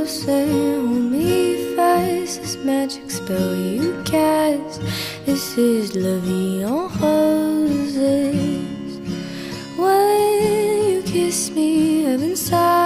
closer, hold me fast. This magic spell you cast, this is La Vie en Roses. When you kiss me, heaven sighs.